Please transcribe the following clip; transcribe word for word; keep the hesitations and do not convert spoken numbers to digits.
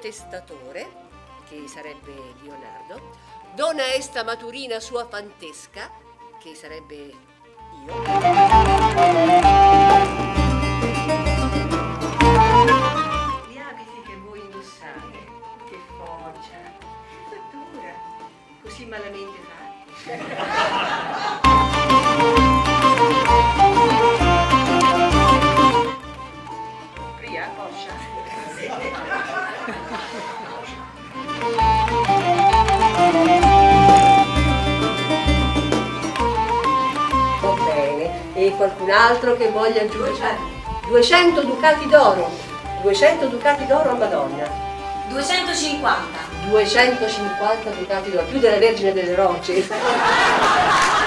testatore, che sarebbe Leonardo, donna esta maturina sua fantesca, che sarebbe io. Gli abiti che voi indossate, che foggia, che fattura, così malamente fatti. Pria, poscia. Va bene, e qualcun altro che voglia aggiungere? duecento ducati d'oro, duecento ducati d'oro a Madonna. duecentocinquanta. duecentocinquanta ducati d'oro, più della Vergine delle Rocce.